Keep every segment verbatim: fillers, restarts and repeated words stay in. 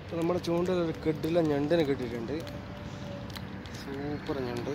നമ്മുടെ ചൂണ്ടയിൽ ഒരു കെട്ടില്ല ഞണ്ടിനെ കെട്ടിയിട്ടുണ്ട്. സൂപ്പർ ഞണ്ട്.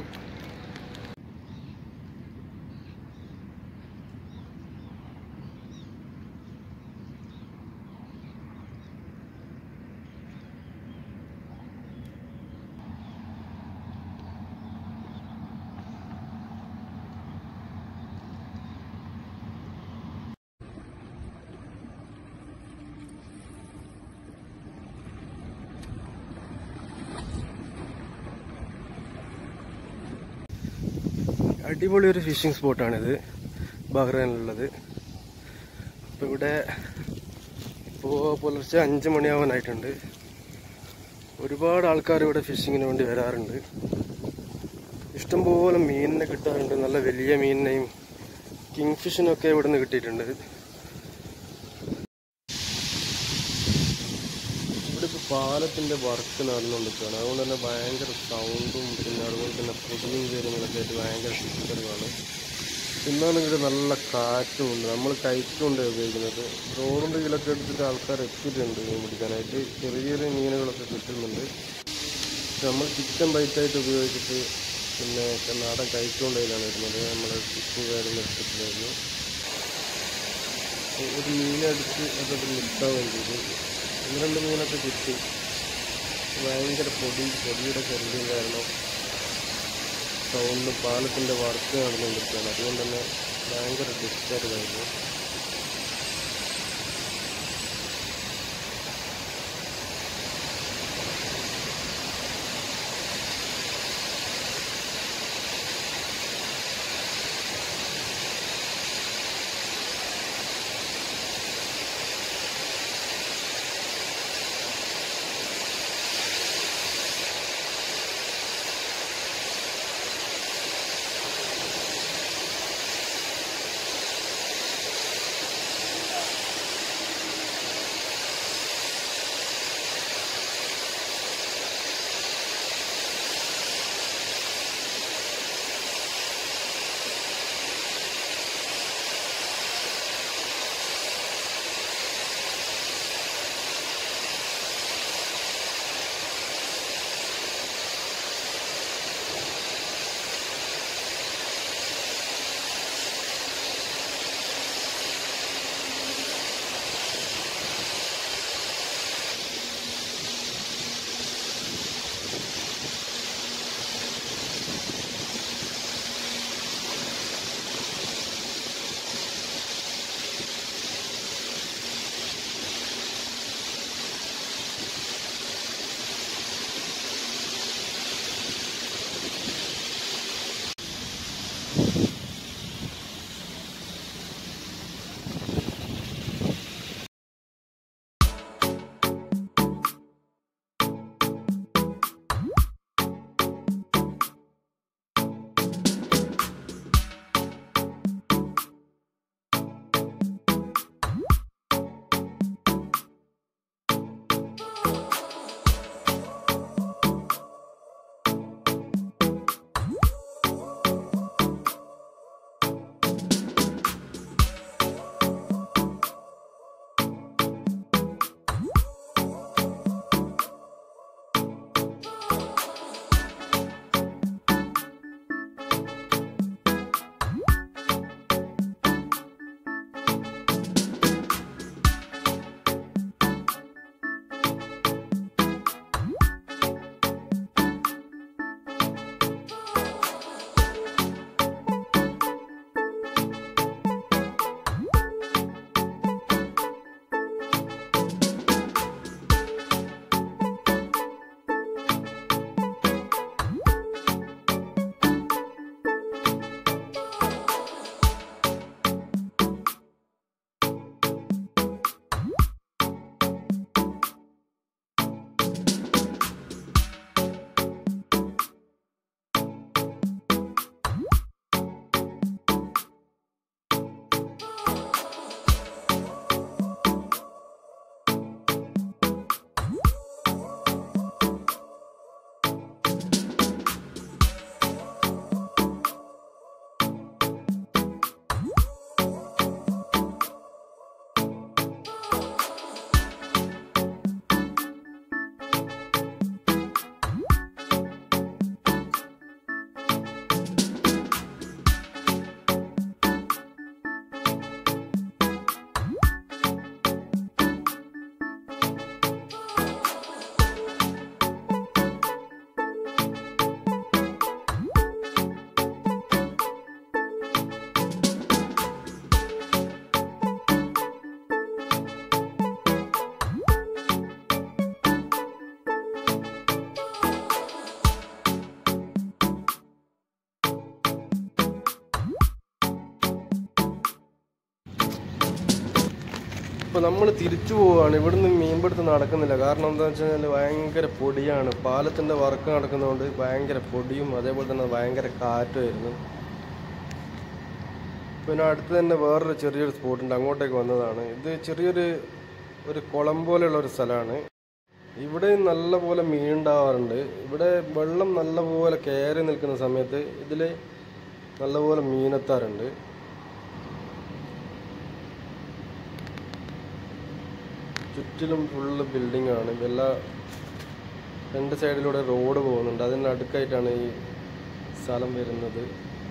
അടിപൊളി ഒരു ഫിഷിംഗ് സ്പോട്ടാണിത്, ബഹ്റൈനിലുള്ളത്. അപ്പോൾ ഇവിടെ ഇപ്പോൾ പുലർച്ചെ അഞ്ച് മണിയാവാനായിട്ടുണ്ട്. ഒരുപാട് ആൾക്കാർ ഇവിടെ ഫിഷിങ്ങിന് വേണ്ടി വരാറുണ്ട്. ഇഷ്ടംപോലെ മീനിനെ കിട്ടാറുണ്ട്. നല്ല വലിയ മീനിനെയും കിങ് ഫിഷിനൊക്കെ ഇവിടെ നിന്ന് കിട്ടിയിട്ടുണ്ട്. ഇവിടെ ഇപ്പോൾ പാലത്തിൻ്റെ വർക്ക് നടന്നുകൊണ്ടിരിക്കുകയാണ്. അതുകൊണ്ട് തന്നെ ഭയങ്കര സൗണ്ടും പിന്നെ അതുപോലെ തന്നെ പൊടിയും കാര്യങ്ങളൊക്കെ ആയിട്ട് ഭയങ്കര തിരിച്ചറിവാണ്. ഇന്നാണെങ്കിൽ നല്ല കാറ്റും ഉണ്ട്. നമ്മൾ കയറ്റുകൊണ്ട് ഉപയോഗിക്കുന്നത്. റോഡിൻ്റെ കീഴൊക്കെ എടുത്തിട്ട് ആൾക്കാർ എത്തിയിട്ടുണ്ട് മീൻ പിടിക്കാനായിട്ട്. ചെറിയ ചെറിയ മീനുകളൊക്കെ കിട്ടുന്നുണ്ട്. നമ്മൾ ചിക്കൻ ബൈറ്റായിട്ട് ഉപയോഗിച്ചിട്ട് പിന്നെ നാടൻ കയറ്റുകൊണ്ടതിലാണ് വരുന്നത്. നമ്മൾ ചിക്കൻ കാര്യം എടുത്തിട്ടില്ലായിരുന്നു. ഒരു മീനടിച്ച് അതൊക്കെ മിക്സാവുകയും ചെയ്തു. ഒന്ന് രണ്ട് മീനൊക്കെ കിട്ടി. ഭയങ്കര പൊടി പൊടിയുടെ ശല്യം കാരണം സൗണ്ട് പാലത്തിൻ്റെ വർക്ക് നടന്നുകൊണ്ടിരിക്കുകയാണ്. അതുകൊണ്ട് തന്നെ ഭയങ്കര ഡിസ്റ്റർബ് ആയിരുന്നു. ഇപ്പോൾ നമ്മൾ തിരിച്ചു പോവുകയാണ്. ഇവിടുന്ന് മീൻപിടുത്തം നടക്കുന്നില്ല. കാരണം എന്താണെന്ന് വെച്ച് കഴിഞ്ഞാൽ ഭയങ്കര പൊടിയാണ്. പാലത്തിൻ്റെ വർക്ക് നടക്കുന്നതുകൊണ്ട് ഭയങ്കര പൊടിയും അതേപോലെ തന്നെ ഭയങ്കര കാറ്റുമായിരുന്നു. പിന്നെ അടുത്ത് തന്നെ വേറൊരു ചെറിയൊരു സ്പോട്ടുണ്ട്, അങ്ങോട്ടേക്ക് വന്നതാണ്. ഇത് ചെറിയൊരു ഒരു കുളം പോലെയുള്ള ഒരു സ്ഥലമാണ്. ഇവിടെ നല്ല പോലെ മീൻ ഉണ്ടാവാറുണ്ട്. ഇവിടെ വെള്ളം നല്ലപോലെ കയറി നിൽക്കുന്ന സമയത്ത് ഇതിൽ നല്ലപോലെ മീനെത്താറുണ്ട്. ചുറ്റിലും ഫുള്ള് ബിൽഡിംഗ് ആണ്. എല്ലാ രണ്ട് സൈഡിലൂടെ റോഡ് പോകുന്നുണ്ട്. അതിന് അടുക്കായിട്ടാണ് ഈ സ്ഥലം വരുന്നത്.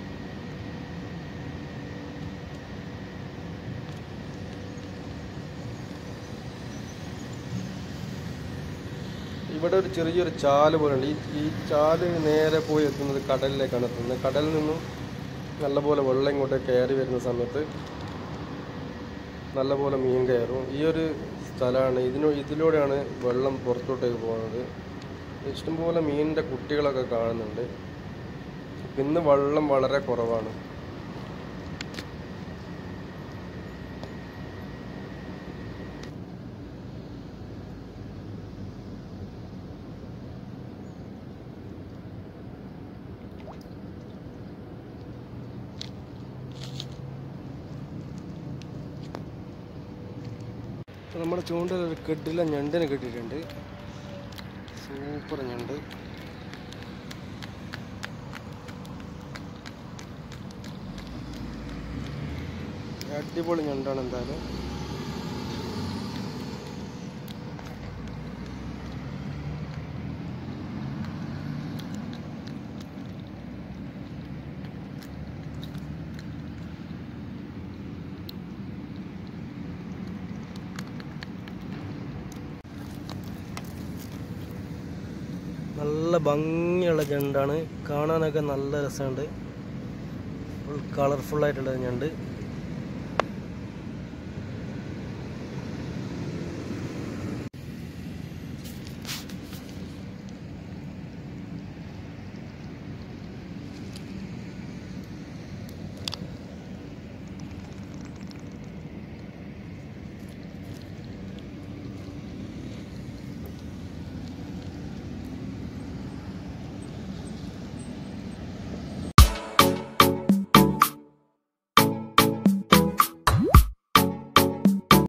ഇവിടെ ഒരു ചെറിയൊരു ചാല് പോലെ ഉണ്ട്. ഈ ഈ ചാല് നേരെ പോയി എത്തുന്നത് കടലിലേക്കാണ് എത്തുന്നത്. കടലിൽ നിന്നും നല്ലപോലെ വെള്ളം ഇങ്ങോട്ട് കയറി വരുന്ന സമയത്ത് നല്ലപോലെ മീൻ കയറും. ഈ ഒരു സ്ഥലമാണ്, ഇതിന് ഇതിലൂടെയാണ് വെള്ളം പുറത്തോട്ടേക്ക് പോകുന്നത്. ഇഷ്ടംപോലെ മീനിൻ്റെ കുട്ടികളൊക്കെ കാണുന്നുണ്ട്. ഇന്ന് വെള്ളം വളരെ കുറവാണ്. നമ്മുടെ ചൂണ്ടയിൽ ഒരു കെട്ടില ഞണ്ടിനെ കിട്ടിയിട്ടുണ്ട്. സൂപ്പർ ഞണ്ട്. അടിപൊളി ഞണ്ടാണ് എന്തായാലും. നല്ല ഭംഗിയുള്ള ഞണ്ടാണ്, കാണാനൊക്കെ നല്ല രസമുണ്ട്. ഫുൾ കളർഫുള്ളായിട്ടുള്ള ഞണ്ട്.